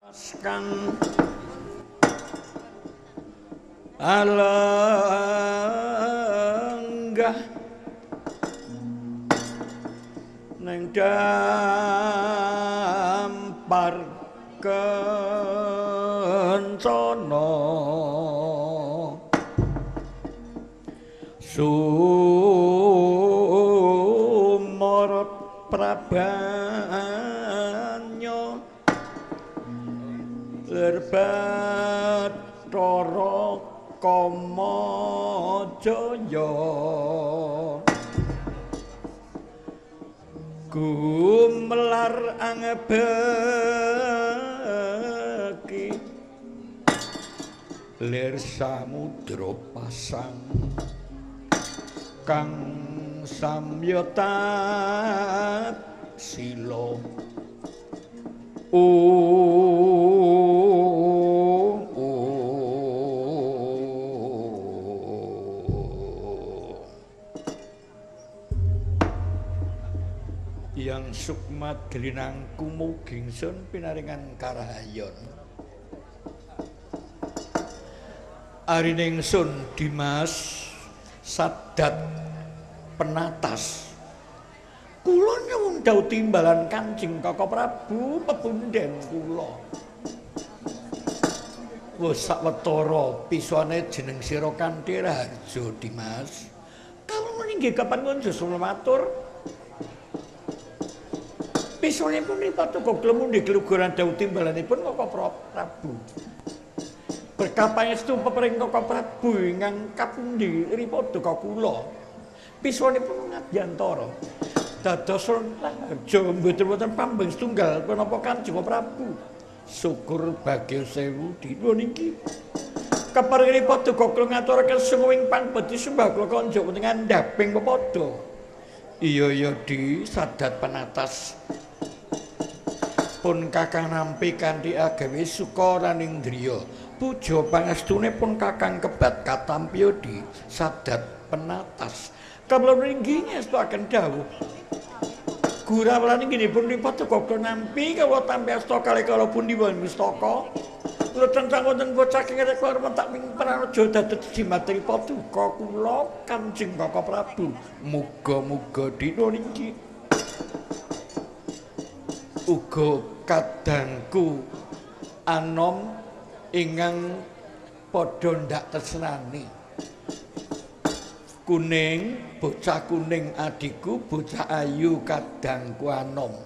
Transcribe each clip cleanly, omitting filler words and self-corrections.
Kang alenggah neng dampar kencana sumorot prabanya Bathara Kamajaya gumelar angebeki lir samudra pasang kang samyata sila yang sukma dlinang kumuging sun pinaringan karahayon arining sun Dimas Sadat Penatas kula nyuwun dawuh timbalan Kanjeng Kaka Prabu pepunden kula wis sawetara pisane jeneng sira kanthi Raharja Dimas kawula inggih kapan ngunjuk matur pisanipun nipatu klemu nggih kluguran dawuh timbalanipun Kaka Prabu berkah pangestu pepering Kaka Prabu ingkang kapundi ripada ka kula pisanipun ngadyantara dados Raharja mboten wonten pambeng setunggal menapa Kanjeng Prabu syukur bagya sewu dina niki keparing ripada kula ngaturaken sengowing pangbedhi sembah kula kanja wonten ngandhaping pepada iya di Sadat Penatas pun kakang nampi kanthi agawe suka raning driya puja pangestune pun kakang kebat katampiya di Sadat Penatas kawula nggih ngestaken dawuh Gurawala niki pun ripada kula nampi kawula tampi asta kalih kala pundi wonten mistaka kula tentang wonten bocah saking kula tak ming pranaja dados jimatri paduka kula Kanjeng Kaka Prabu muga-muga dina niki uga kadangku anom ingkang padha ndak tresnani kuning bocah kuning adikku bocah ayu kadangku anom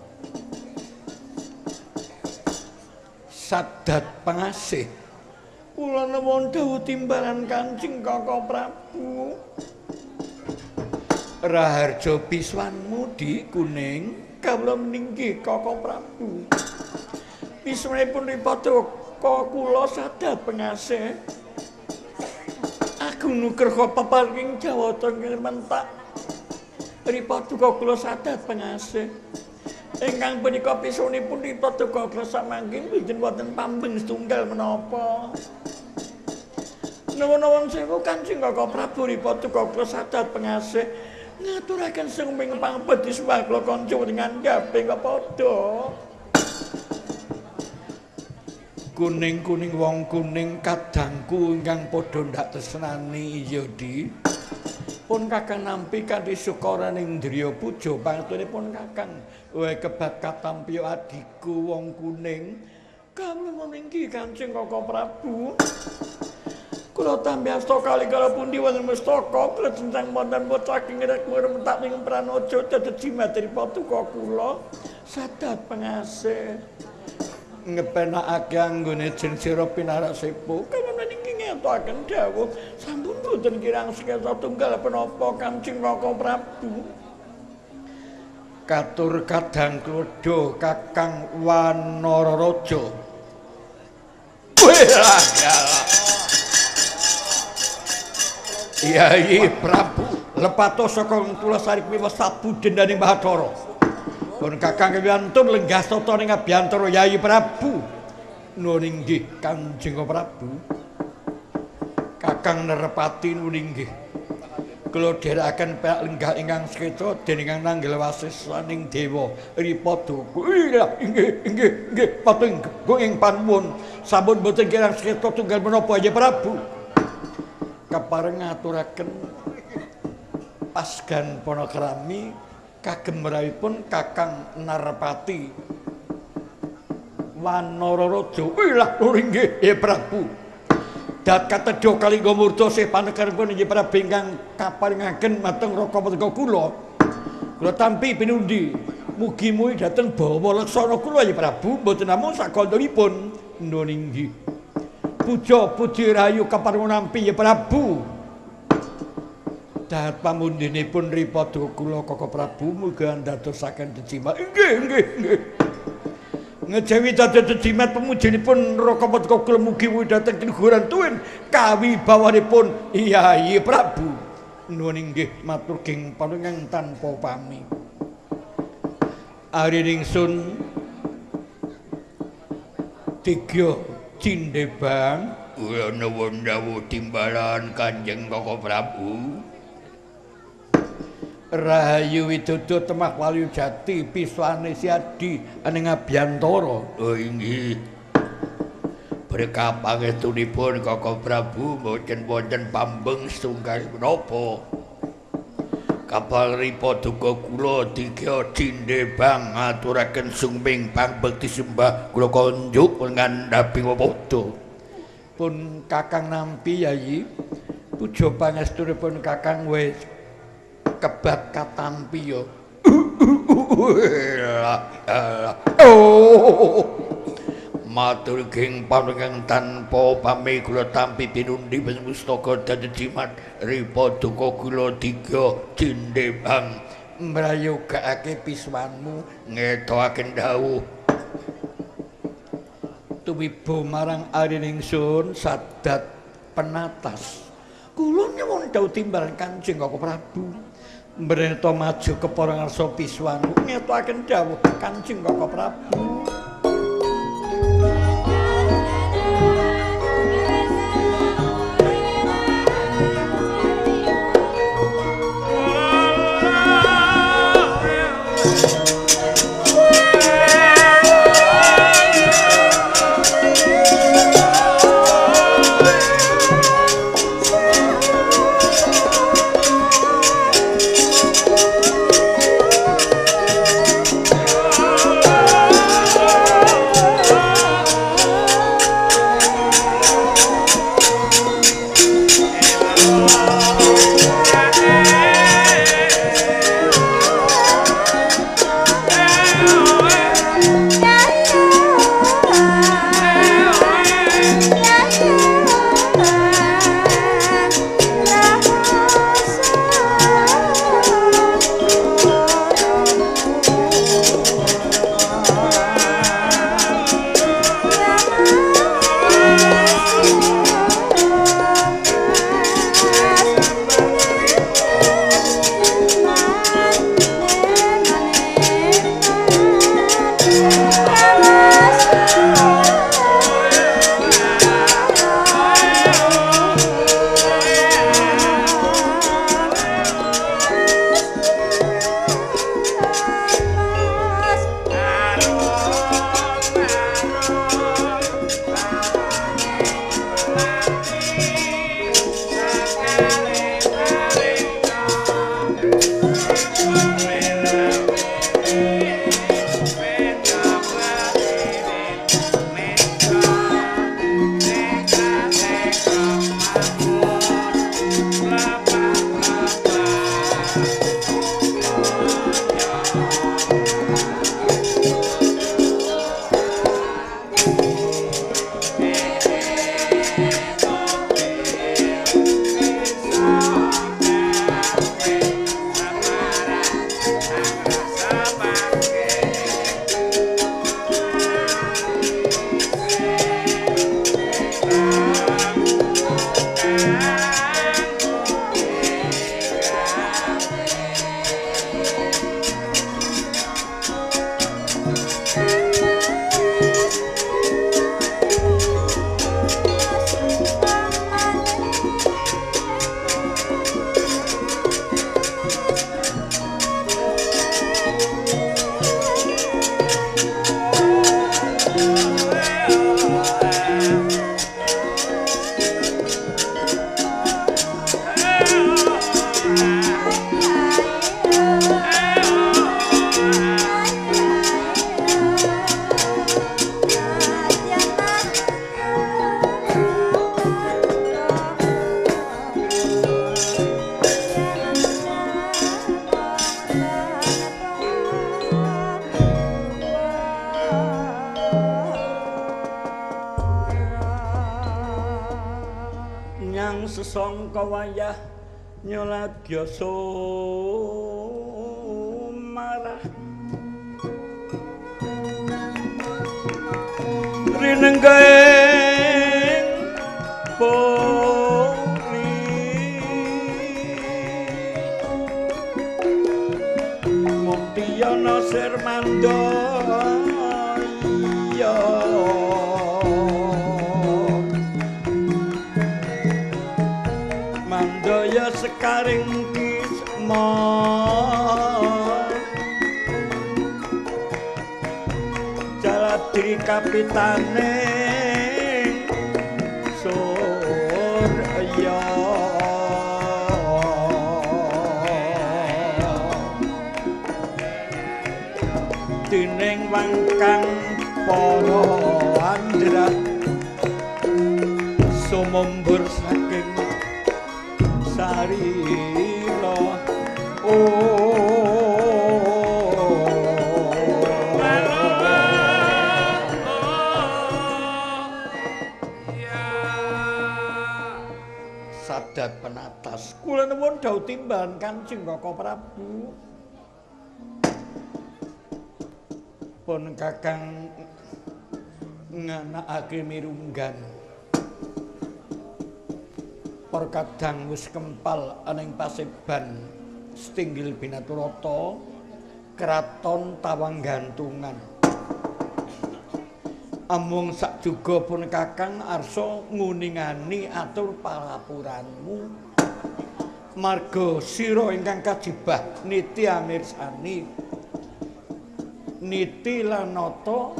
Sadat pengasih kula nuwun dawuh timbalan Kanjeng Kaka Prabu Raharja biswanmu di kuning kawula ninggi Kaka Prabu pisanipun ripada kula Sadat pengasih Agung Nugraha paparing jawata mentak ripada kula Sadat pengasih ingkang punika pisanipun ripada kula samangking boten wonten pambeng setunggal menapa nuwun sewu Kanjeng Kaka Prabu ripada kula Sadat pengasih ngaturaken sengming pangbedhi sembah kula kanca dengan ngandhaping kepada kuning-kuning wong kuning kadangku ingkang padha ndak tresnani iya di pun kakang nampi kanthi sukaraning driya puja pangestunipun kakang wae kebat katampiya adikku wong kuning kawula ninggi Kanjeng Kaka Prabu kula tampi asta kalih kala pundi wonten mustaka kula tentang wonten bocah saking kula mentak ing pranaja dados jimatri paduka kula Sadat pengasih ngepenakake anggone jen sira pinarak sepuh kawula niki ngetokaken dawuh sampun boten kirang seksa tunggal menapa Kanjeng Kaka Prabu katur kadang klodo Kakang Wanaraja Yai Prabu lepato saka kula saripmi sabu dendaning Bathara pun kakang kewiantun lenggah tata ning abiyantara Yai Prabu nuwun inggih Kanjeng Prabu Kakang Nerepati nuwun inggih Kula dherekaken pak lenggah ingkang sekeca dening Nanggil Wasiswaning Dewa Ripadaka. Inggih, pating ing panuwun sampun boten kirang sekeca tunggal menapa ya Prabu. Kapareng ngaturaken pasgan panakrami kagem rawuhipun Kakang Narpati Wanararaja. Lah inggih ya Prabu. Dat katedha kalingga murda sih panekaripun inggih Prabu ingkang kaparingaken mateng Rakapada kula. Kula tampi pinundi mugi-mugi dhateng bawa leksana kula ya Prabu mboten namung sakandhapipun. Nuwun inggih. Puja puji rayu kaparingan nampi ya Prabu. Dat pamundhinipun Ripada kula Kaka Prabu mugi ndadosaken dejimat. Inggih. Ngejawi dados jimat pemujinipun Rakapada kula mugi-mugi dhateng luhuran tuwin kawibawanipun Kyai Prabu. Nuwun inggih matur ing panjenengan tanpa pami. Ari ningsun tiga Cindebang nuwun dawuh timbalan Kanjeng Kaka Prabu. Rahayu Widodo temah Walu Jati piswane Siadi aning Abyantara. Oh inggih. Berkah pangestunipun Kaka Prabu mboten wonten pambeng setunggal menapa. Kapal Ripadaka kula tiga Cindebang ngaturaken suming pangbekti sembah kula konjuk ngandhapi wepodo. Pun Kakang nampi Yayi. Puja pangestunipun Kakang wis kebat katampi yo. Matur ing panjenengan tanpa pamih kula tampi pinundi pustaka dadi jimat Ripadaka kula tiga Cindebang mrayogakake piswanmu ngetokaken dawuh tuwiba marang ariningsun sadat penatas. Kula nyuwun dawuh timbalan Kanjeng Kaka Prabu. Mreta maju kepara ngarsa piswanu ngetokaken dawuh Kanjeng Kaka Prabu. sesangka wayah nyolagya sumarah rinenggeng pori Muktiyana Sirmandaya Mandaya sekaring kisma Jaladri kapitane Surya Dining wangkang para andrat sumembur saking sarira Sadat penatas kula nuwun dawuh timbalan Kanjeng Kaka Prabu pun kakang nganakake mirunggan perkadang wis kempal aning paseban Stinggil Binaturata kraton Tawanggantungan amung sak juga pun kakang arsa nguningani atur palapuranmu marga sira ingkang kajibah niti amirsani niti lanata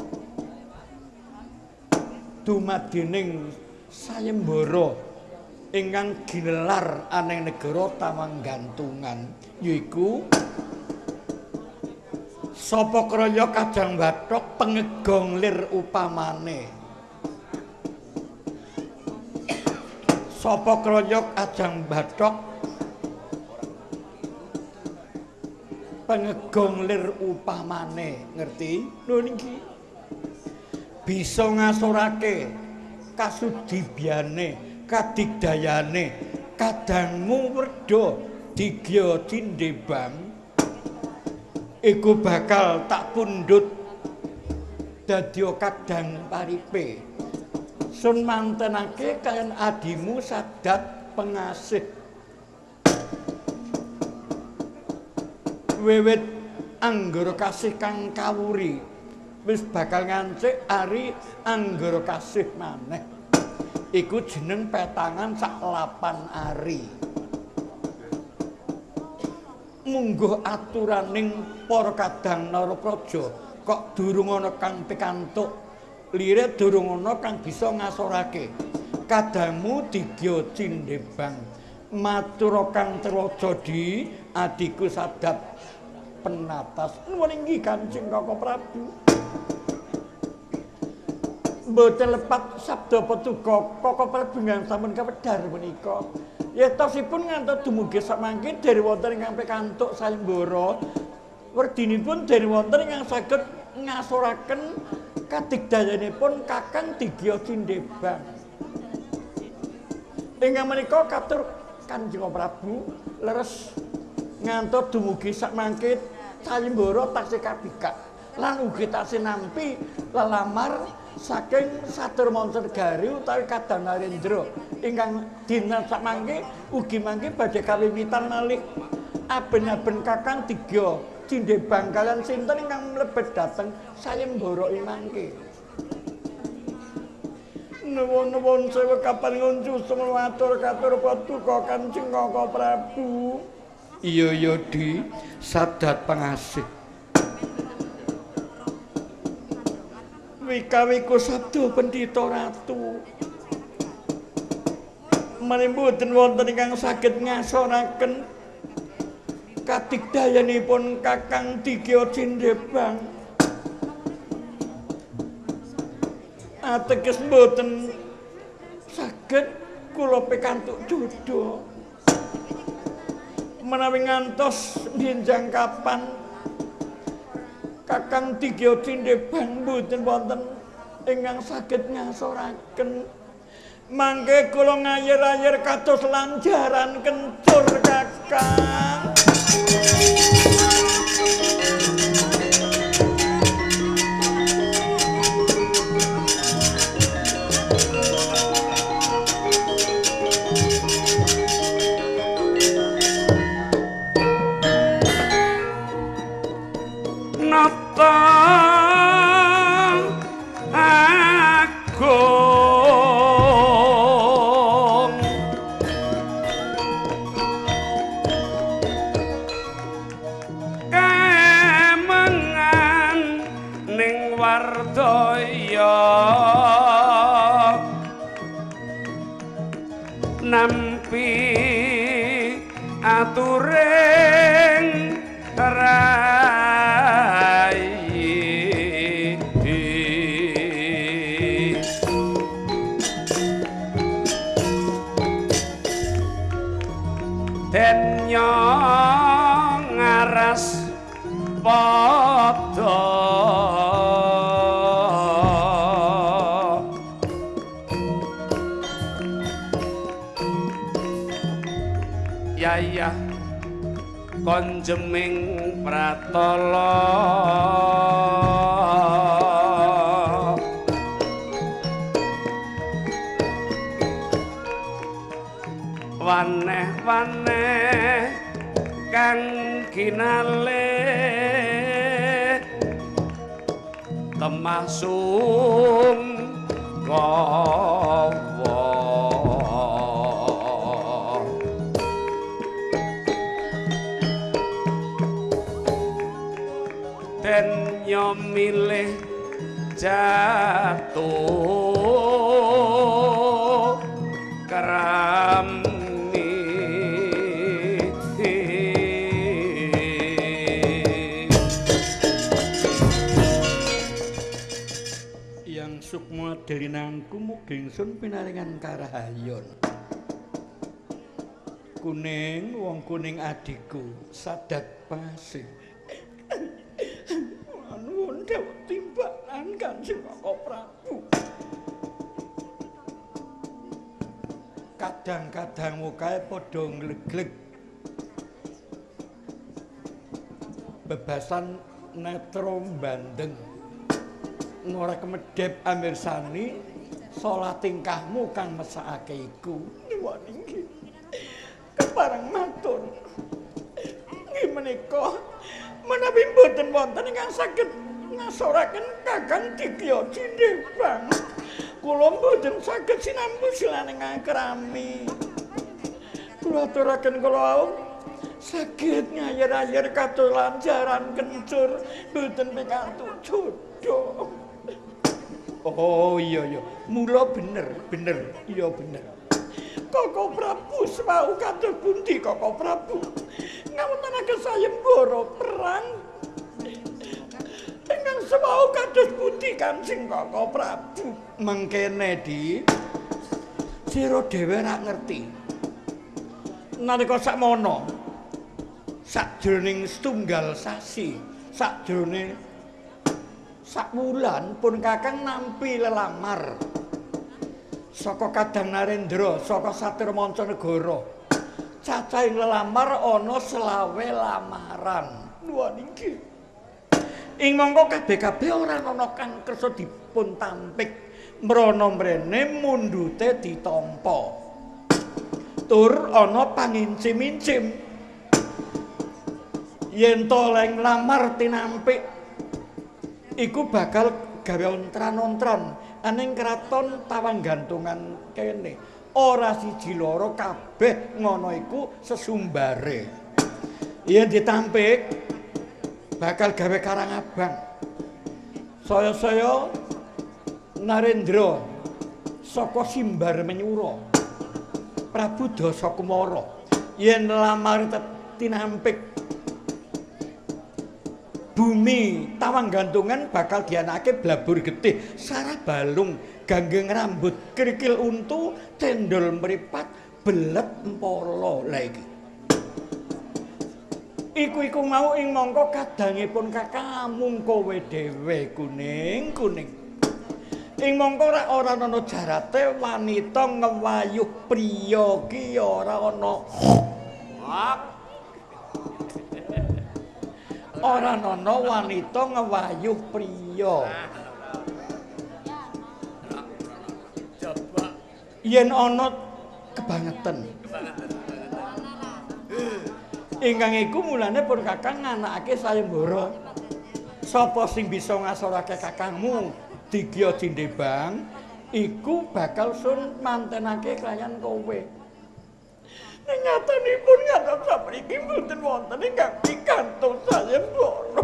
dumadining sayembara ingkang ginelar aning negara Tawanggantungan yaiku sapa kraya Kadang Bathok pengegong lir upamane sapa kraya Kadang Bathok pengegong lir upamane ngerti lho niki bisa ngasorake kasudibyane kadigdayane kadangmu werda digya cindebang iku bakal tak pundhut dadi kadang paripe sun mantenake kaliyan adimu Sadat Pengasih wiwit anggara kasih kang kawuri wis bakal ngancik ari anggara kasih maneh iku jeneng petangan sak 8 ari mungguh aturaning para kadang narapraja kok durung ana kang pikantuk lire durung ana kang bisa ngasorake kadangmu digya cindebang matur kang traja di adiku Sadat Penatas nuwun inggih Kanjeng Kaka Prabu mboten lepat sabda petuga Kaka Prabu ingkang sampun kawedhar menika yetosipun ngantos dumugi samangke dherek wonten ingkang pikantuk sayembara werdinipun dherek wonten ingkang saged ngasoraken kadigdayanipun Kakang Digya Cindebang ingkang menika katur Kanjeng Prabu leres ngantos dumugi samangke sayembara taksih kabikak lan ugi taksih nampi lelamar saking Satur Mancargari utawi Kadang Narendra ingkang dina samangke ugi mangke badhe kawimitan malih aben-aben Kakang Digya Cindebang kaliyan sinten ingkang mlebet dhateng sayembara mangke nuwun sewu kaparingun jusung matur katur patuko Kanjeng Kaka Prabu iya di Sadat Pengasih wikawiku sabda Pendhita Ratu mboten wonten ingkang saged ngasoraken kadigdayanipun Kakang Digya Cindebang ateges mboten saged kula pikantuk dodo menawi ngantos benjang kapan Kakang Digya Cindebang mboten wonten ingkang saged ngasoraken Mangke kula ngayer-ayer kados lanjaran kencur Kakang. Nampi aturing rai den nyong ngaras padha yaya konjeming pratala waneh-waneh kang kinale kemasung gawa den nyomilih jatuh kerami yang sukma delinangku mugi ingsun pinaringan karahayon. Kuning wong kuning adikku sadat pasih nuwun dawuh timbalan Kanjeng Koko Prabu. Kadang-kadang mukae padha nglegleg. Bebasan netro bandeng. Ora kemedhep amirsani salah tingkahmu kang mesakake iku. Nuwun inggih. Kepareng matur. Nggih menika menawi mboten wonten ingkang saged ngasoraken Kakang Dikya Cindhebang, kula mboten saged sinambu silaning krami. Kula aturaken kula wau saged ngayer-ayer kados lanjaran kencur mboten pikantuk jodoh. Oh iya, mula bener, iya bener. Koko Prabu semau kados pundi Koko Prabu? Ngawontenaken sayembara perang. Ingkang semau kados pundi Kanjeng Koko Prabu? Mengkene di sira dhewe ra ngerti. Nalika sakmono sajroning setunggal sasi, sajroning sak wulan pun Kakang nampi lelamar saka Kadang Narendra saka Satir Mancanegara. Cacahing lelamar ana 20 lamaran. Nuwun inggih. Ing mangka kabeh-kabeh ora ana kang kersa dipun tampik mrana mrene mundhute ditampa. Tur ana pangincim-incim. Yen to leng lamar tinampik iku bakal gawe ontran-ontran aning kraton Tawanggantungan kene. Ora siji loro kabeh ngono iku sesumbare. Yen ditampik bakal gawe Karang Abang. Saya Narendra saka Simbar Menyura. Prabu Dasakumara yen lamar tinampik bumi Tawanggantungan bakal dianake blabur getih, sarah balung, ganggeng rambut, krikil untu, cendol mripat, belet empala. Lah iki. Iku mau ing mangka kadangipun Kakang mung kowe dhewe kuning. Ing mongko ora ana jarate wanita ngewayuh priya ki ora ana. Ora ana wanita ngewayuh priya. Yen ana kebangetan. Ingkang iku mulane pun Kakang nganakake sayembara. Sapa sing bisa ngasorake kakangmu Digya Jindebang iku bakal sun mantenake kaliyan kowe. Ning nyatanipun ngantos sapriki mboten wonten ingkang pikantuk sayembara.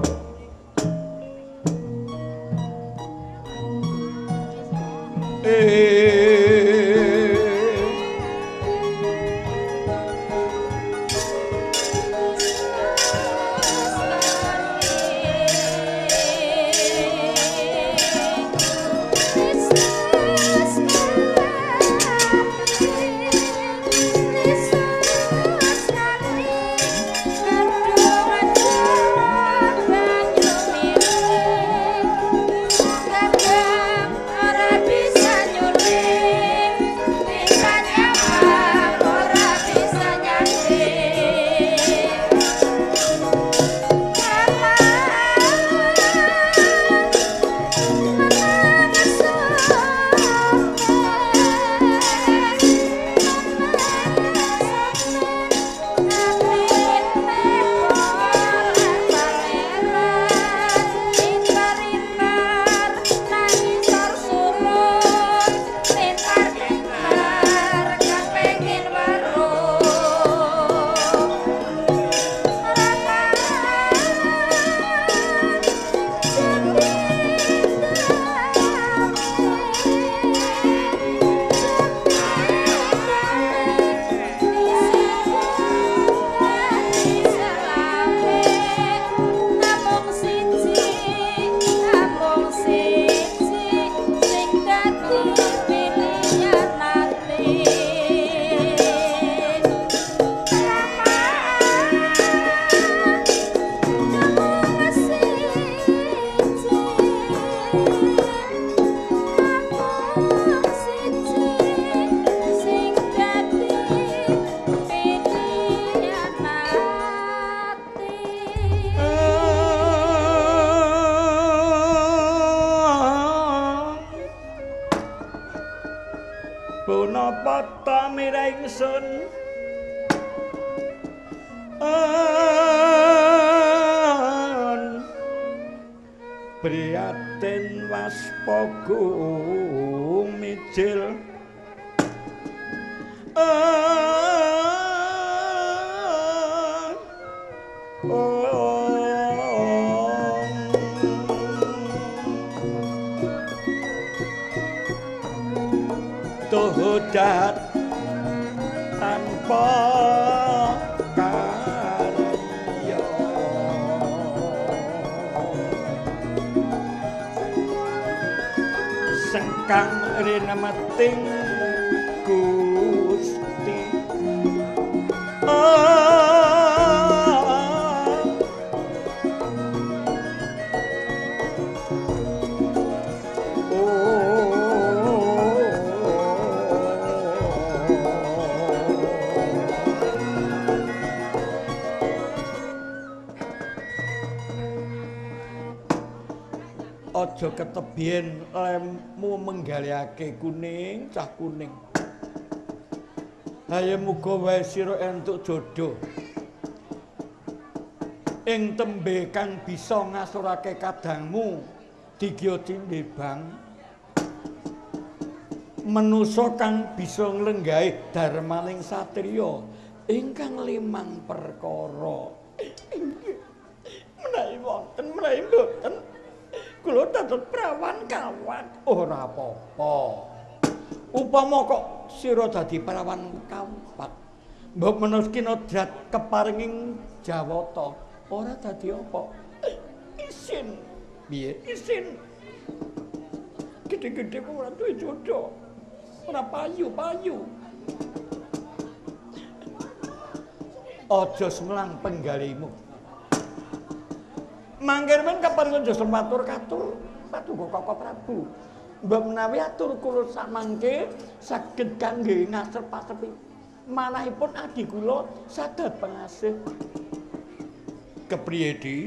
Punapa ta mira ingsun priyatin waspaga mijil tuhudat tanpa karya sengkang rinemeting Gusti aja ketebien lemmu menggaliake kuning cah kuning. Haye muga wae sira entuk jodoh ing tembe kang bisa ngasurake kadangmu Digya Jindebang. Manusa kang bisa nglenggahi darmaning satriya ingkang limang perkara. Menawi wonten menawi boten kula dados prawan kawat ora apa-apa. Upama kok sira dadi prawan kawat, mbok menawa kinodrat keparinging jawata, ora dadi apa? Isin. Piye? Isin. Gede-gede kok ora duwe jodoh. Ora payu-payu. Aja semlang penggalimu. Mangkir men kapan njasa matur katur Paduka Koko Prabu. Mbok menawi atur kula samangke saged kangge ngasrep-asrepi manahipun adi kula sadhat pangasih. Kepriye Di?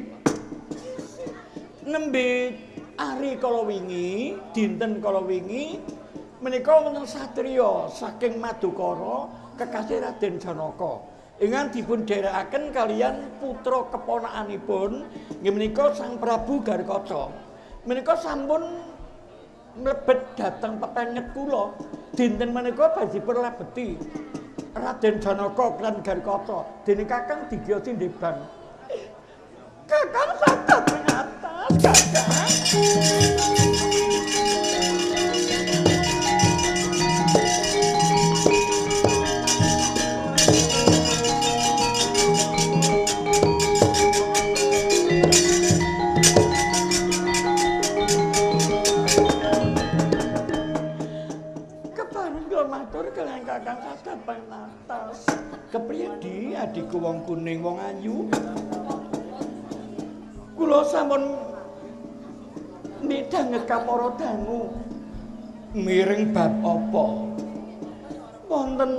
Nembe ari kala wingi, dinten kala wingi menika wonten satriya saking Madukara kekasih Raden Janaka. Ingkang dipun dherekaken kaliyan putra keponakanipun nggih menika Sang Prabu Garkaca. Menika sampun mlebet dhateng pepengget kula. Dinten menika badhe perlebeti Raden Janaka lan Garkaca dene Kakang Digya Sindebang. Kakang sadap ing atas, Kakang. Matur kalian Kakang sadap ing atas. Kepriye Di, adikku wong kuning wong ayu? Kula sampun midhang para dangu. Miring bab apa? Wonten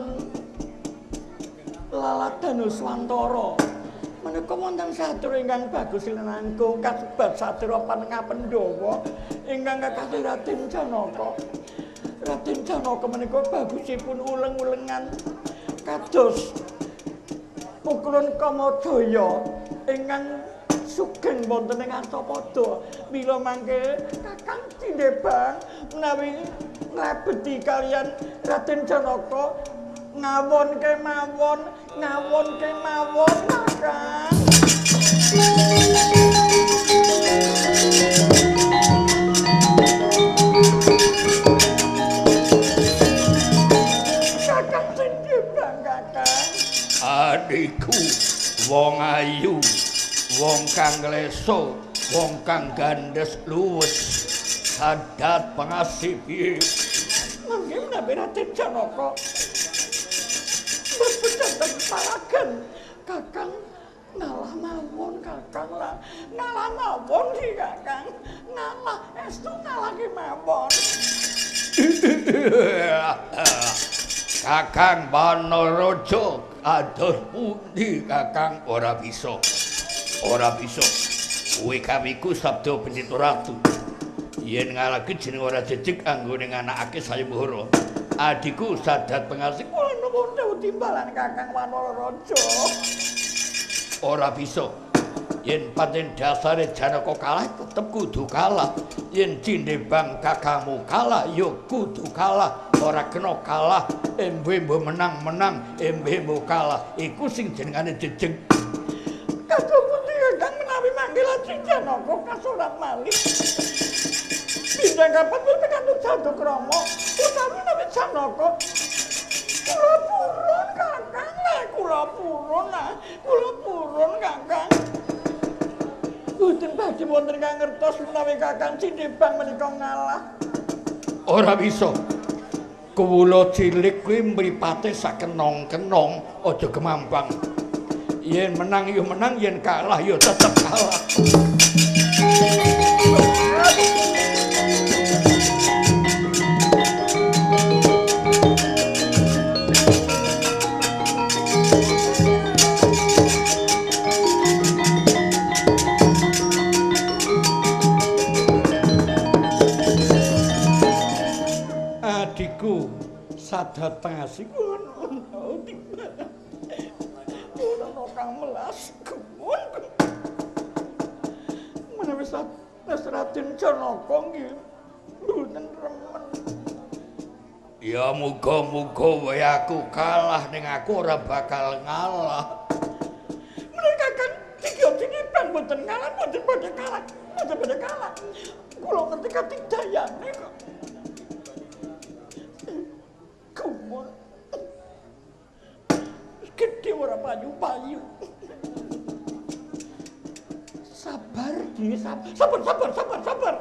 laladan Nuswantara. Menika wonten satria ingkang bagus linangkung kasebat satria Panengah Pandhawa ingkang kakasih Raden Janaka. Raden Janaka menika bagusipun uleng-ulengan kados pukulan Kamadaya ingkang sugeng wonten ing Astapada. Mila mangke Kakang Sindebang menawi nglebeti kaliyan Raden Janaka ngawon kemawon Kakang. Adikku wong ayu, wong kang kleso, wong kang gandes luwes, sadhat pangasih piye? Mangke menawi Raden Janaka mboten paragan Kakang ngalah mawon Kakang lah, ngalah mawon ki Kakang, ngalah estu ngalah ki mawon. Kakang Banaraja ados pundi Kakang ora bisa. Ora bisa. Kuwi kawiku sabda Pendhita Ratu. Yen ngalake jeneng ora jejeg anggone nganakake sayembara. Adiku sadhat pengasih kula nuwun dawuh timbalan Kakang Banaraja. Ora bisa. Yen pancen dasare Janaka kalah tetep kudu kalah. Yen Sindebang kakangmu kalah ya kudu kalah. Ora kena kalah, embe-embe menang-menang, embe-embe kalah. Iku sing jenengane jejeg. Kados pundi Kakang menawi manggil Lajeng Janaka kasorat malih. Bintang kapan pun pikantuk Jandakrama, utawi menawi Janaka kula purun Kakang, kula purun Kakang. Boten badhe wonten kang ngertos menawi Kakang Sindebang menika ngalah. Ora bisa. Kula cilik kuwi mripate sakenong-kenong, aja kemampang. Yen menang ya menang, yen kalah ya tetep kalah. Adikku sadhat pangasih kula kang melas kuwun. Menawi Raden Janaka nggih mboten remen. Ya muga-muga wae aku kalah ning aku ora bakal ngalah. Menawi Kakang Digya Sindebang mboten ngalah, mboten badhe kalah. Kula ngerti katidayane kok. Kumun. Gedhe ora payu-payu. Sabar, Di, sabar.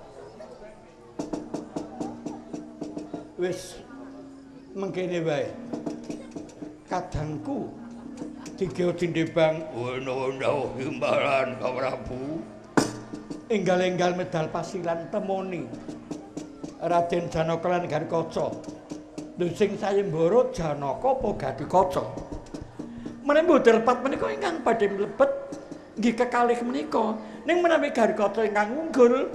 Wis mengkene wae. Kadangku Digya Sindebang Wono-wono imbalan Prabu. enggal-enggal medal pasilan temoni. Raden Janaka lan Gatikaca. Lho sing sayembara Janaka apa Gatikaca? Menawi lepat menika ingkang badhe mlebet nggih kekalih menika. Ning menawi Gatikaca ingkang unggul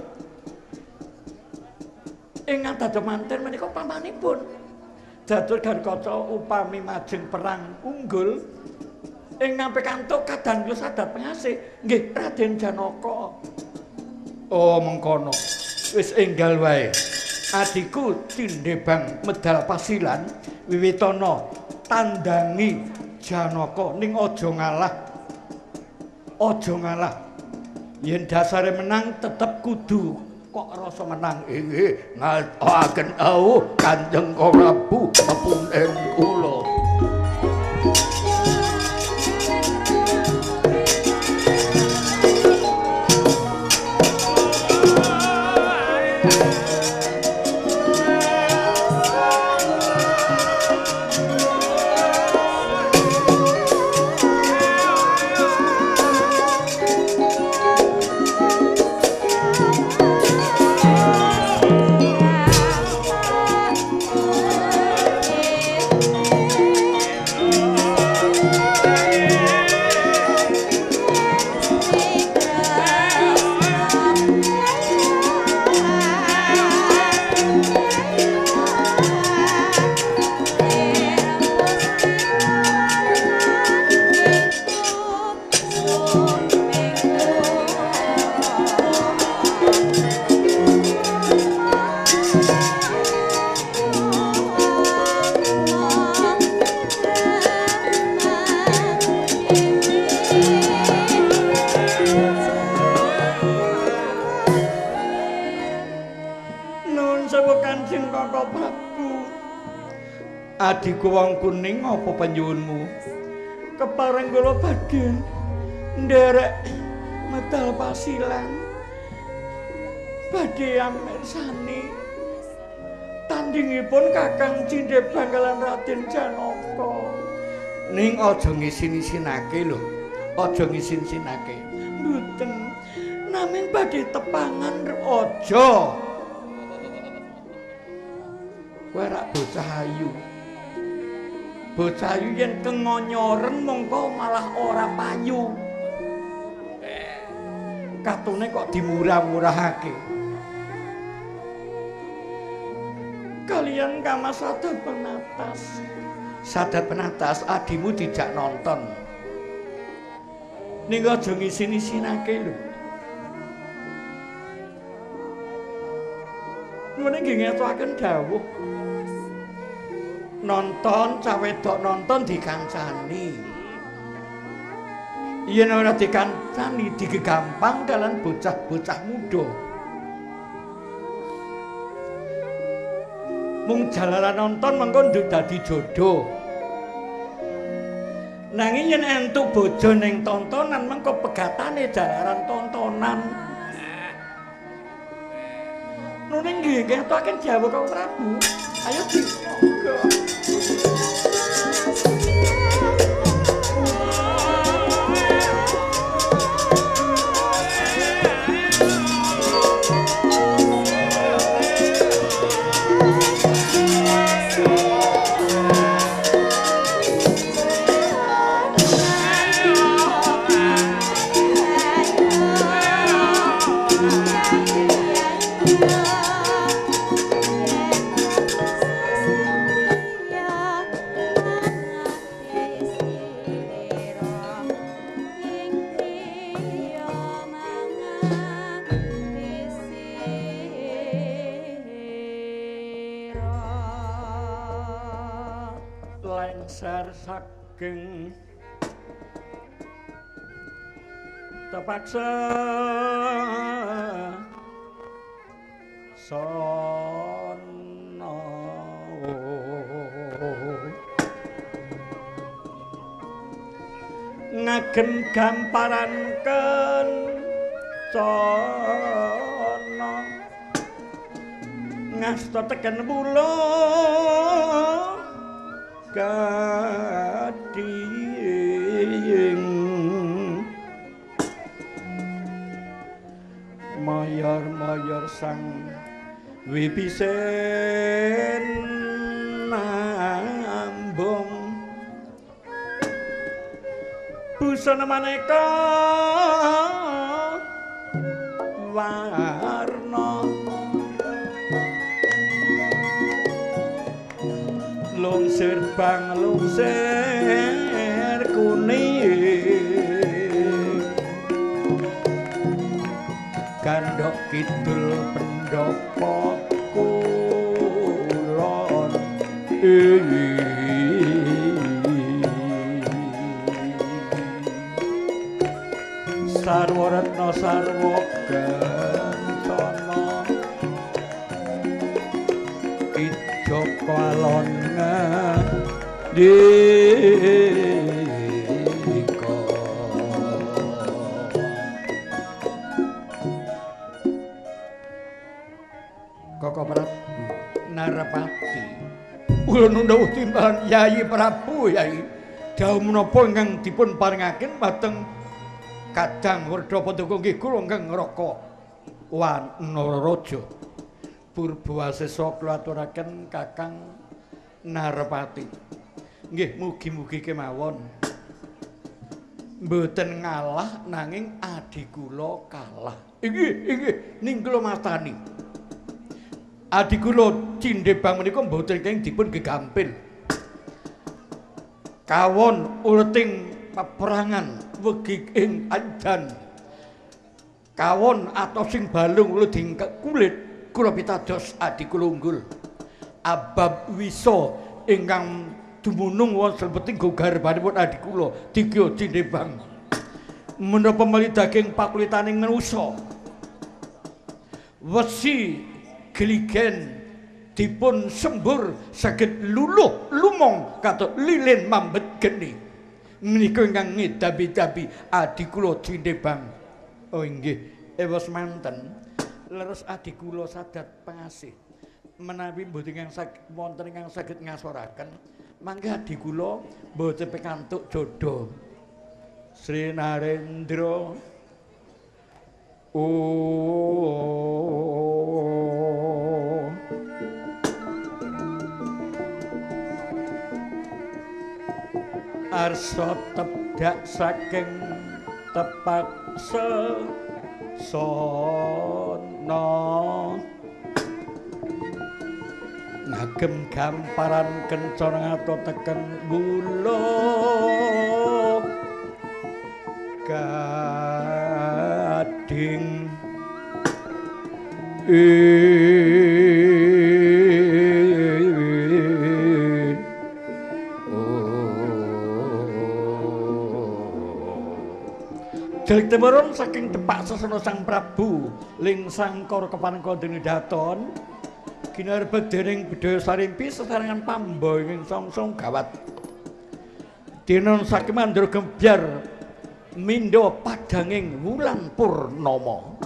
ingkang dadomanten menika pamanipun. Dados Gatikaca upami majeng perang unggul ingkang pikantuk kadangkul sadat pengasih nggih Raden Janaka. Oh mengkono. Wis enggal wae. Adiku Tindebang medal pasilan wiwitana tandangi Janaka ning aja ngalah. Aja ngalah. Yen dasare menang tetep kudu kok rasa menang. Inggih ngatoaken awuh Kanjeng Prabu pepunden kula. Adiku wong kuning apa penyuwunmu? Kepareng kula badhe nderek medal pasilan. Badhe amirsani tandingipun Kakang Cindebang lan Raden Janaka. Ning aja ngisin-isinake lho. Aja ngisin-isinake. Mboten. Namung badhe tepangan aja. Kowe rak bocah ayu. Bocah ayu yen kengonyoren mongko malah ora payu. Katune kok dimurah-murahake. Kalian Kamas Sadat Penatas. Sadat Penatas adimu dijak nonton. Ning aja ngisin-isinake lho. Ngene nggih ngetokaken dawuh. Nonton cah wedok nonton dikancani. Yen ora dikancani digegampang dalan bocah-bocah muda. Mung jalaran nonton mengko nduk dadi jodoh. Nanging yen entuk bojo ning tontonan mengko pegatane jalaran tontonan. Nune nggih ngetokaken dawuh Kang Prabu. Ayo di monggo. Saking terpaksa sono ngagem gamparan kencana ngasta teken mula gading mayor-mayor sang wibisen nambung busana maneka warna lungsir bang lungsir kuning gandok kidul pendopo kulon sarwa retna sarwa kencana Joko alon dika Koko Prabu Narapati kula nundhawuh timbalan Yayi Prabu Yayi dawuh menapa ingkang dipun paringaken dhateng Kadang Werdapadaka nggih kula ingkang Raka Wanaraja Purbawasesa kula aturaken Kakang Narapati. Nggih mugi-mugi kemawon mboten ngalah nanging adi kula kalah. Inggih ning kula mastani. Adi kula Cindebang menika mboten kenging dipun gegampil. Kawon uleting peperangan wegi ing andan. Kawon atosing balung luding kulit kula pitados adi kula unggul. Abab wisa ingkang dumunung wonten sebeting garbanipun adi kula Digya Cindebang. Menapa mali daging pakulitaning manusa. Wesi geligen dipun sembur saged luluh lumong kados lilin mambet geni. Menika ingkang ngedabi-dabi adi kula Cindebang. Oh inggih, ewas manten. Leres adi kula sadat pangasih. Menawi mboten ingkang wonten ingkang saged ngasoraken, mangke adi kula mboten pikantuk jodoh. Sri Narendra arsa tebdak saking tepak sesana ngagem gamparan kencana ngato teken gula gading Jalitemuron saking tepak sesana Sang Prabu ling sangkara kepanengka dening daton ginerbet dening Bedhaya Sarimpi sesarengan pamba ing songsong gawat dinon saking mandra gembyar mindha padhanging wulan purnama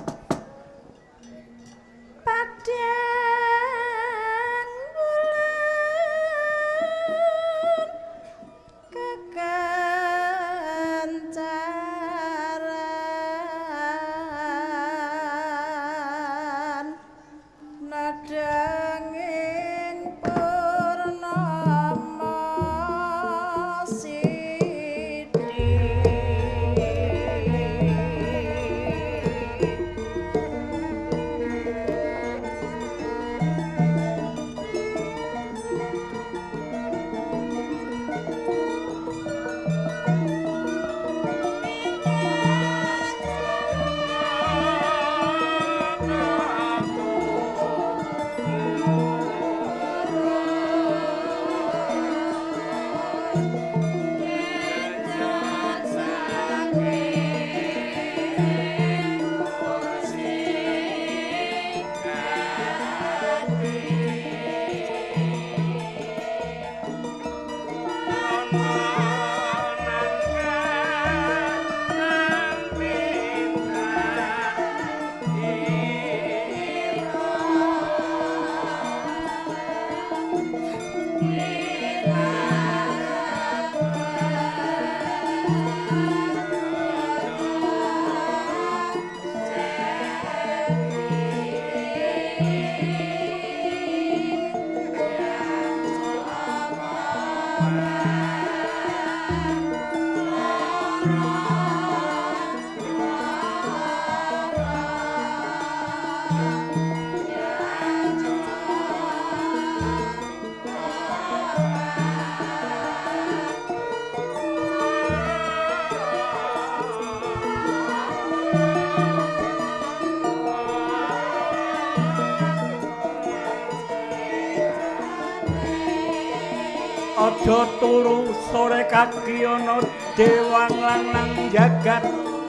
aja turu sore kaki ana dewang lanang jagat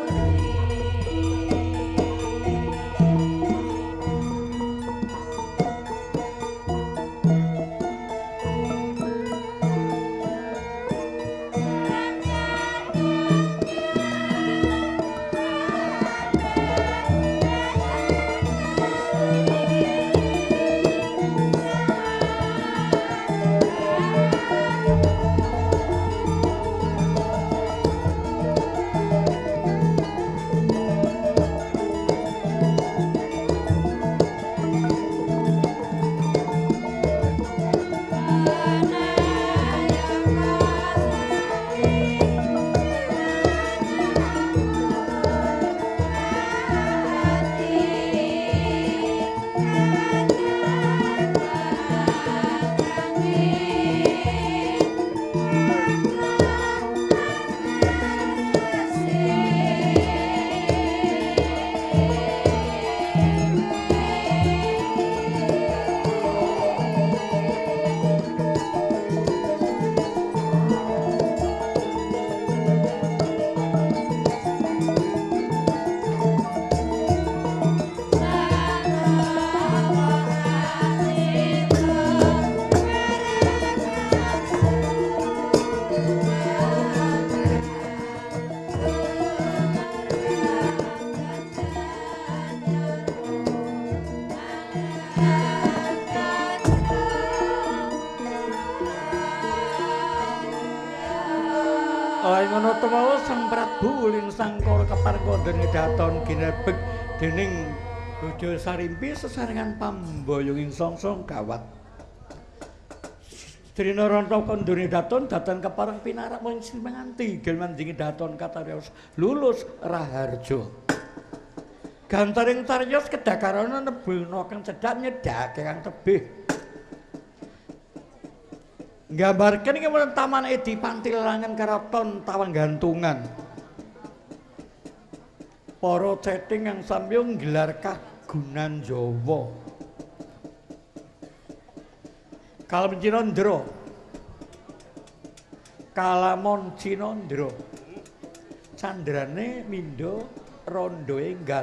ngono tuwa Sang Prabu ling Sangkara keparengkandhane daton ginebeg dening Bojo Sarimpi sesarengan pamboyong songsong gawat. Trina Ranta kandhane daton kepareng pinarak mung sing menganti gel mandingi daton katarios lulus raharja. Gantaring tarios kedakarana nebulna kang cedhak nyedhake kang tebih. Nggambarken iki wonten taman Edi Pantilangan karaton tawang gantungan. Para cething kang samya nggelar kagunan Jawa. Kalam Cinandra. Kalamon Cinandra. Candrane mindha randha enggal.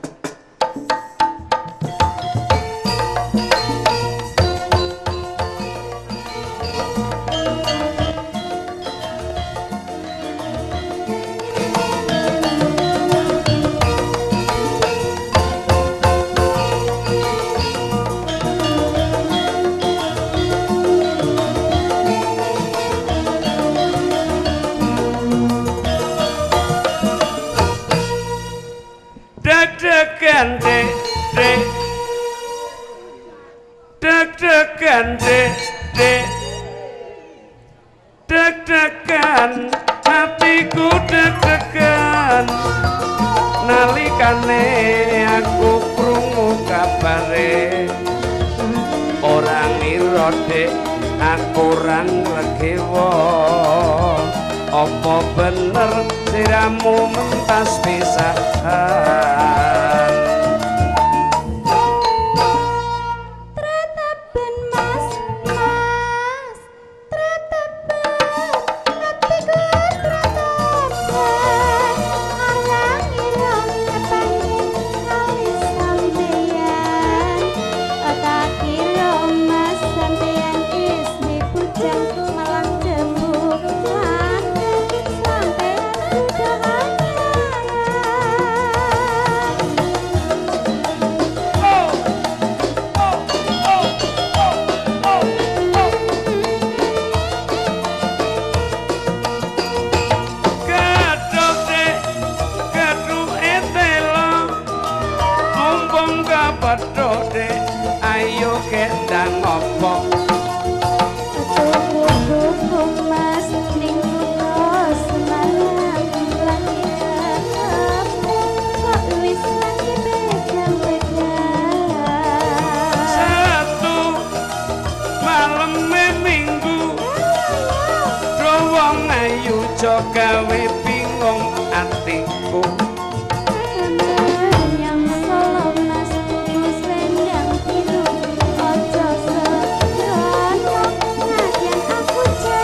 Deg-degan hatiku deg-degan nalikane aku krungu kabare ora ngira dek aku ora ngregewa apa bener siramu mentas pisahan. Gawe bingung atiku yang solo mas mus lendang biru ojo sedono ngadian aku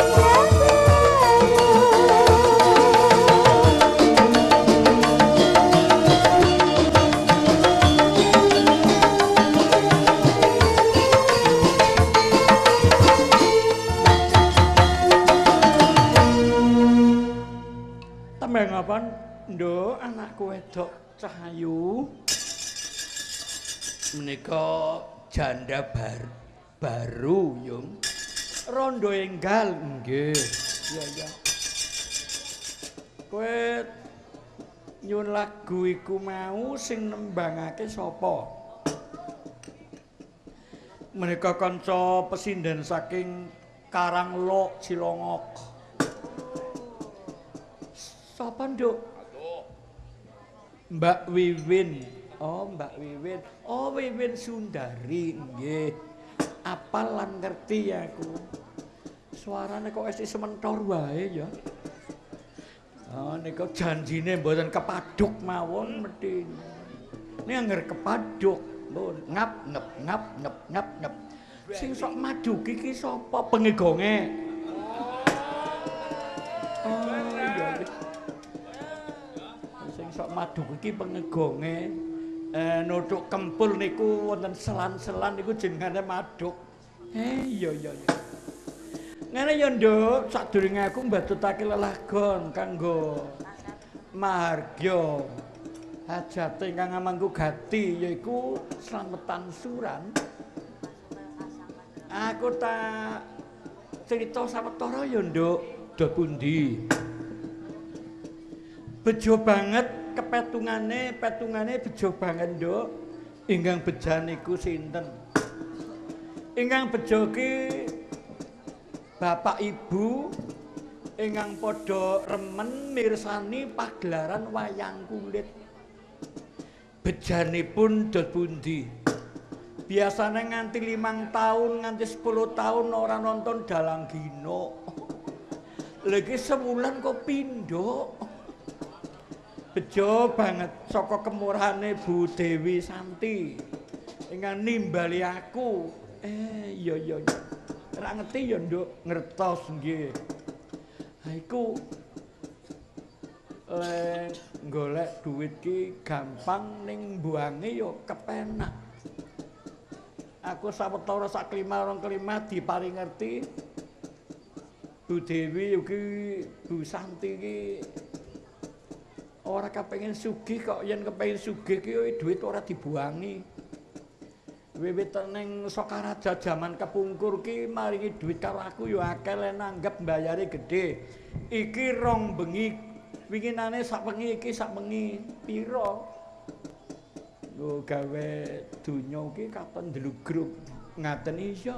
Sapa nduk anakku wedok Cahayu? Menika janda baru, Yung. Rondo enggal nggih. Iya. Kowe nyun lagu iku mau sing nembangake sapa? Menika kanca pesinden saking Karanglok Cilongok. Sapa nduk? Mbak Wiwin. Oh, Mbak Wiwin. Oh, Wiwin Sundari nggih. Apal lan ngerti aku. Suarane kok esi sementor wae ya. Oh, nika janjine mboten kepaduk mawon mesti. Nek angger kepaduk, ngap ngap. Sing sok maduk iki sapa pengegonge? Oh, iya. Sing sok maduk iki pengegonge. Nuthuk kempul niku wonten selan-selan niku jenengane maduk. Iya. Ngene ya, Nduk, sadurunge aku mbatutake lelagon kanggo mahargya hajate ingkang amangku gati yaiku slametan suran. Aku tak cerita sawetara ya, Nduk, do pundi. Bejo banget petungane bejo banget, Nduk. Ingkang bejan niku sinten? Ingkang bejo ki Bapak Ibu ingkang padha remen mirsani pagelaran wayang kulit. Bejanipun dod pundi? Biasane nganti 5 tahun, nganti 10 tahun ora nonton Dalang Gino. Lagi sebulan kok pindho. Bejo banget saka kemurahane Bu Dewi Santi ingkang nimbali aku. Iya. Ora ngerti ya, Nduk, ngertos nggih. Ha iku golek duit ki gampang ning mbuange ya kepenak. Aku sawetara sak kelima rong kelima diparing ngerti Bu Dewi iki Bu Santi iki ora kepengin sugih kok yen kepengin sugih ki duit ora dibuangi. Wiwit ning Sokaraja jaman kepungkur ki maringi duit karo aku ya akeh lan nanggep mbayare gedhe. Iki rong bengi winginane sak wengi iki sak wengi pira? Nggo gawe donya ki katon ndlugruk ngaten iya.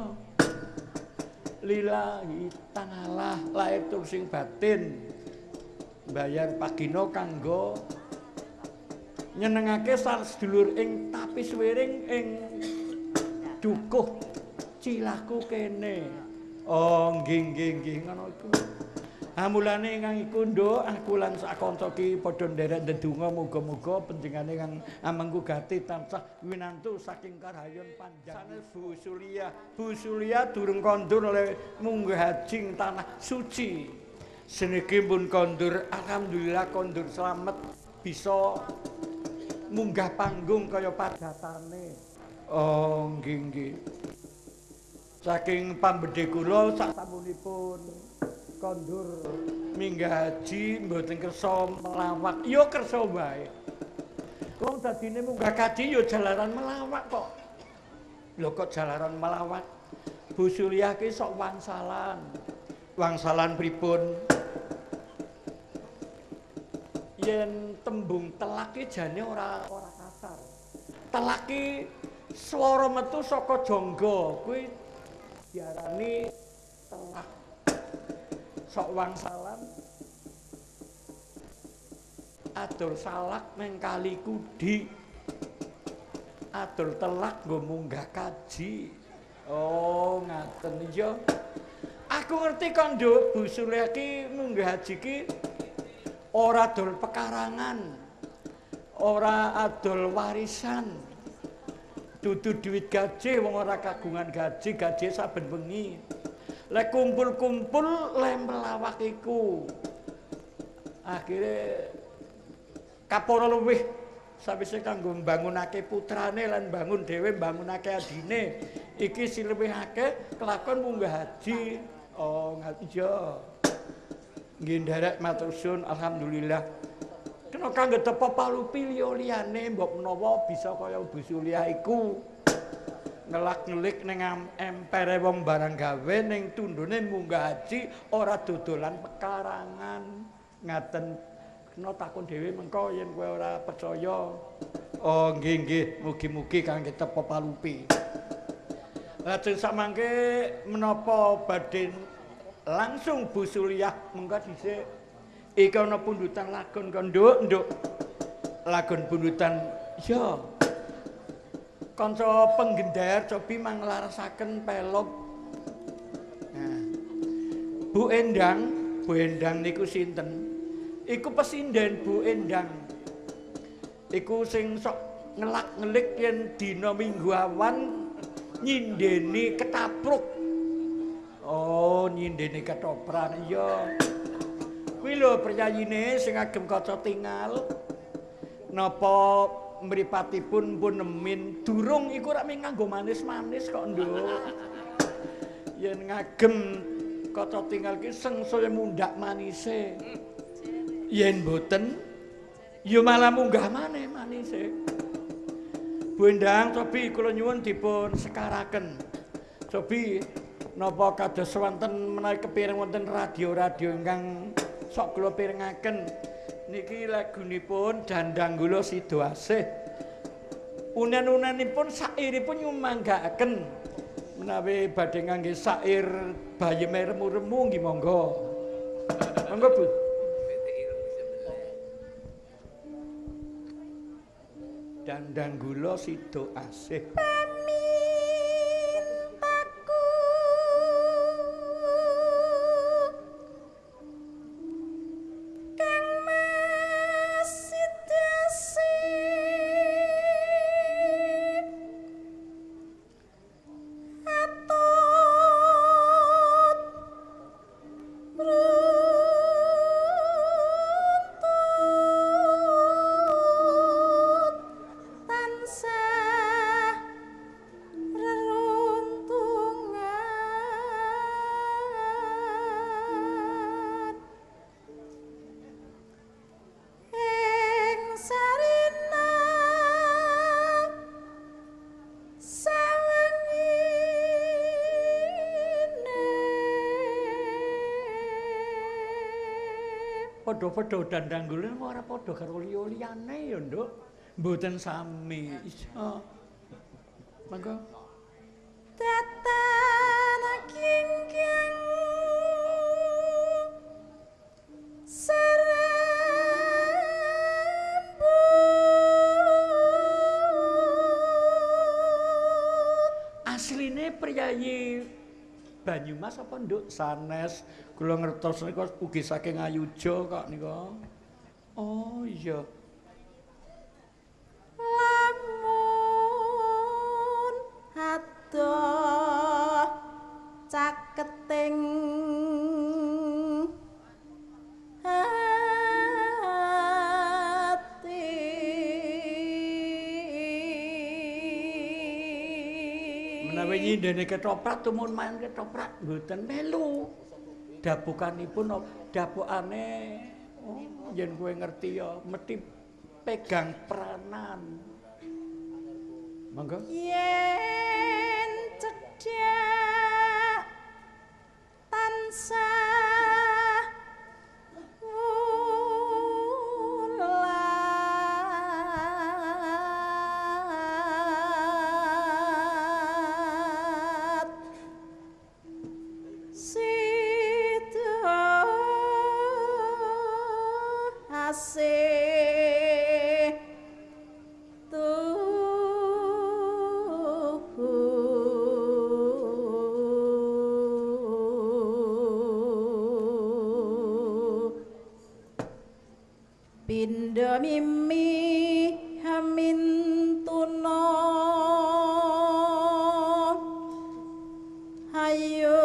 Lillahi ta'ala lahir tur sing batin. Bayar pagino kanggo nyenengake sedulur ing tapi suwiring ing dukuh cilaku kene. Oh nggih ngono iku. Mulane ingkang iku, Nduk, aku lan sak kanca ki padha nderek ndedonga muga-muga panjenengane kang amengku gati tansah winantu saking karayun panjang. Sanes Bu Sulia durung kondur oleh munggah haji tanah suci. Seniki pun kondur, alhamdulillah kondur selamat bisa munggah panggung kaya padatane. Oh nggih. Saking pambedhe kula sak samunipun kondur minggah haji mboten kersa melawak. Ya kersa wae. Wong dadine munggah kaji ya jalaran melawak kok. Lho kok jalaran melawak? Bu Suliah ki sok wangsalan. Wangsalan pripun? Yen tembung telak ki jane ora kasar. Telak ki swara metu saka jangga kuwi diarani telak. Sok wangsalan atur salak ning Kali Kudi. Atur telak nggo munggah kaji. Oh, ngaten iya. Aku ngerti kok, Nduk, Bu Suliah ki munggah haji ki ora adol pekarangan, ora adol warisan, dudu duit gaji, wong ora kagungan gaji saben bengi. Lek kumpul-kumpul le melawak iku. Akhire kapora luwih sawise kanggo mbangunake putrane lan bangun dhewe mbangunake adine. Iki sing luwih akeh kelakon munggah haji. Oh, iya. Nggih nderek matur suwun alhamdulillah Kena kanggo tepa palupi liyane mbok menawa bisa kaya Bu Suliah iku. Ngelak-ngelik ning empere wong barang gawe ning tundune munggah haji ora dodolan pekarangan. Ngaten kena takon dhewe mengko yen kowe ora percaya. Oh nggih nggih, mugi-mugi kangge tepa palupi. Lajeng samangke menapa badhe langsung Bu Suliah mengko dhisik iki ana pundutan lagon kok nduk lagon pundutan ya kanca penggendher cobi manglarasaken pelog. Nah, Bu Endang niku sinten? Iku pesinden Bu Endang. Iku sing sok ngelak-ngelik yen dina Minggu awan nyindeni ketapruk. Oh, nyindeni ketoprak iya. Kuwi lho priyayine sing agem kaca tingal. Napa mripatipun pun nemin durung iku rak ming nganggo manis-manis kok nduk. Yen ngagem kaca tinggal ki sengsaya mundhak manise. Yen boten ya malah munggah maneh manise. Bu Endang cobi kula nyuwun dipun sekaraken. Cobi napa kados wonten menawi kepireng wonten radio-radio ingkang sok kula pirengaken. Niki lagunipun Dandanggula Sida Asih. Unen-unenipun sairipun nyumanggaaken menawi badhe ngangge sair bayeme remu-remu nggih monggo. Monggo Bu. Dandanggula Sida Asih. Padha-padha Dandanggula ora padha karo liya-liyane ya, Nduk. Mboten sami. Iso. Monggo. Tatan kingking Asline priyayi Banyumas apa Nduk? Sanes. Kula ngertos nika ugi saking Ayuja kok nika. Oh iya. lamun adoh caketing ati menawi nyindene ketoprak tumun main ketoprak mboten melu. Dabukanipun dabukane oh yen kowe ngerti ya mesti pegang peranan. Monggo. yen cedhak tansah wulat Sida Asih Pindha mimi hamin tuna hayo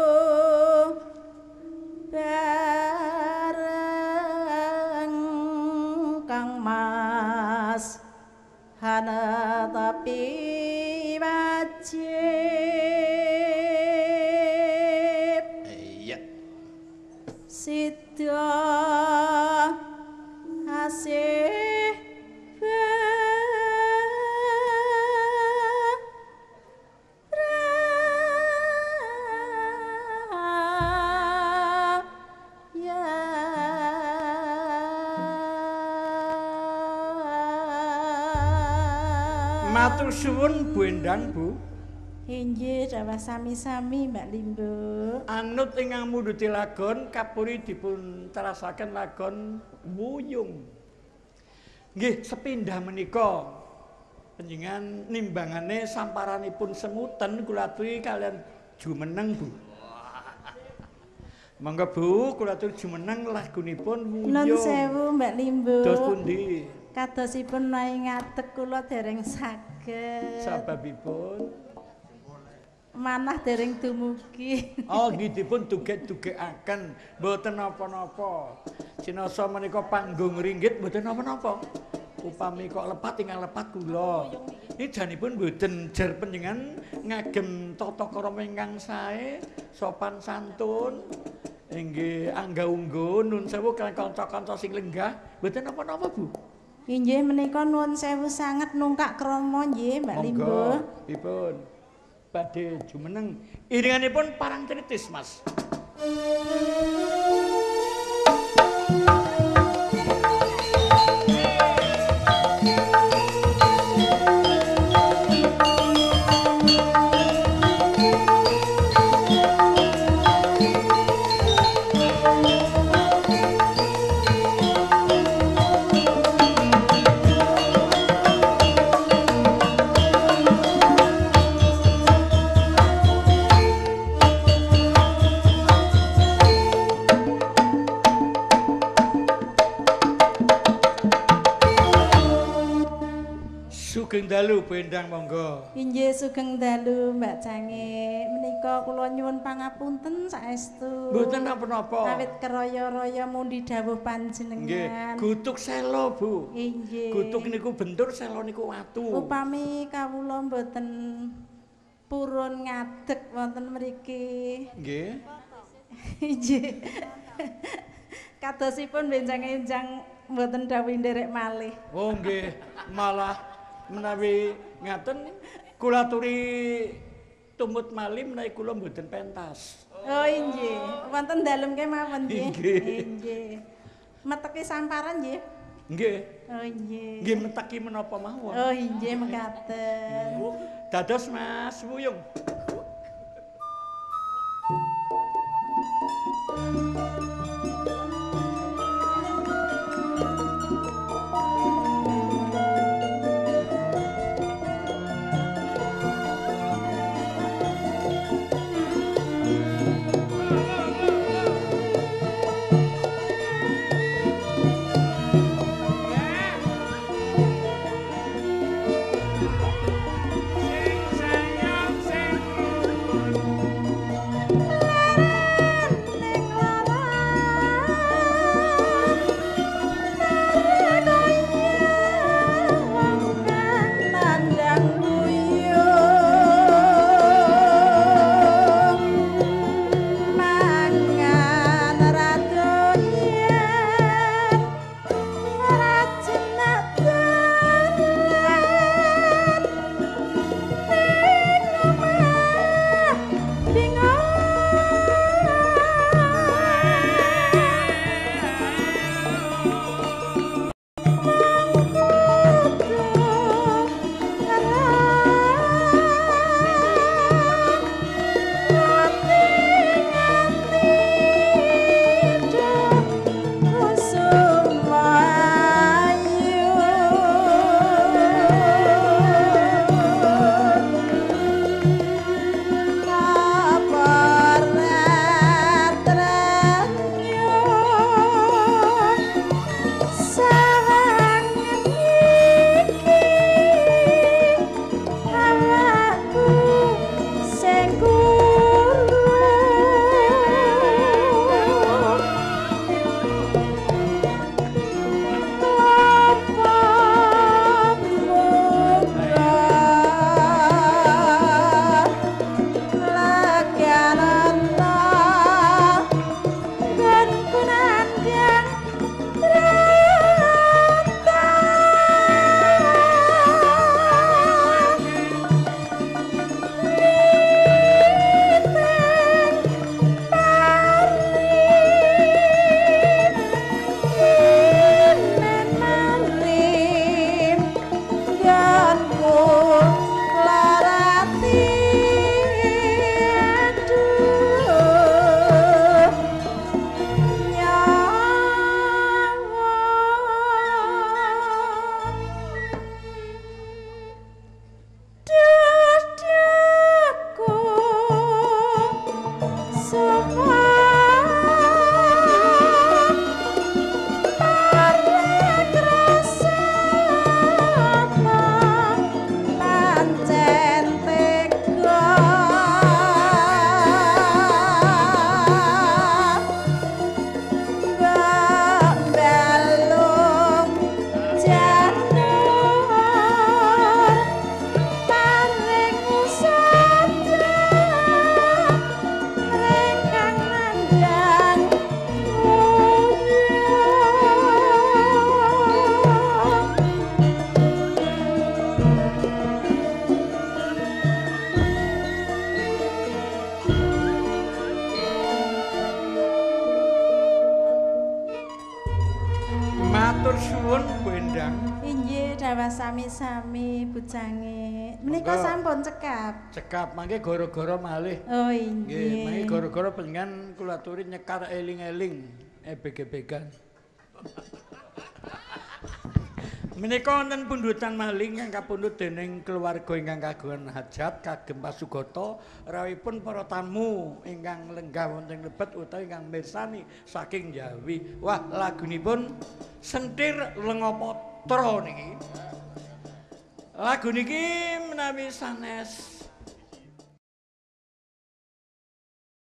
bareng Kang Mas hana tapi wajib Iya. Sida asih Matur suwun Bu Endang, Bu. Inggih dawuh sami-sami Mbak Limbo. Anut ingkang mundhuti lagon kapuri dipun terasaken lagon Wuyung. Nggih, sepindah menika panjenengan nimbangane samparanipun semuten kula aturi kalian jumeneng, Bu. Mangga Bu, kula aturi jumeneng lagunipun Wuyung. Nun sewu Mbak Limbo. Dos pundi? Kadosipun nai ngadeg kula dereng saged. Sababipun Manah dereng dumugi. oh nggih dipun tugek-tugekaken mboten napa-napa. Sinasa menika panggung ringgit mboten napa-napa. Upami kok lepat tinggal lepat kula. Ini janipun mboten jar panjenengan ngagem tata krama ingkang sae, sopan santun, inggih angga unggun nun sewu kaliyan kanca-kanca sing lenggah, mboten napa-napa, Bu. Inggih menika nuwun sewu sanget nungkak krama nggih Mbak Limbo. Monggo, dipun badhe jumeneng iringanipun parang tritis, Mas. Sugeng dalu Bu Endang monggo. Inggih sugeng dalu Mbak Cange. Menika kula nyuwun pangapunten saestu. Mboten napa-napa. Awit keraya-raya mundi dawuh Nggih, panjenengan. gutuk selo, Bu. Inggih. Gutuk niku bentur, selo niku watu. Upami kawula mboten purun ngadeg wonten mriki. Nggih. Inggih. Kadosipun benjang-enjang mboten dawuh nderek malih. Oh nggih, malah menawi ngaten kula aturi tumut malih menawi kula mboten pentas. Oh inggih, wonten dalem kemawon nggih. Inggih. Inggih. Meteki samparan nggih. Nggih. Oh inggih. Nggih meteki menapa mawon. Oh inggih mekaten. Dados Mas Wuyung. Sing sayang sing Matur suwun Bu Endang. Inggih dawa sami-sami bujange. Menika sampun cekap. Cekap mangke gara-gara malih. Oh Nggih, inggih. mangke gara-gara panjenengan kula aturi nyekar eling-eling bege-began. Menika wonten pundutan maling ingkang kapundhut dening keluarga ingkang kagungan hajat kagem pasugata rawuhipun para tamu ingkang lenggah wonten lebet utawi ingkang mirsani saking Jawi. Wah, lagunipun Sentir Lengopatra niki. Lagu niki menawi sanes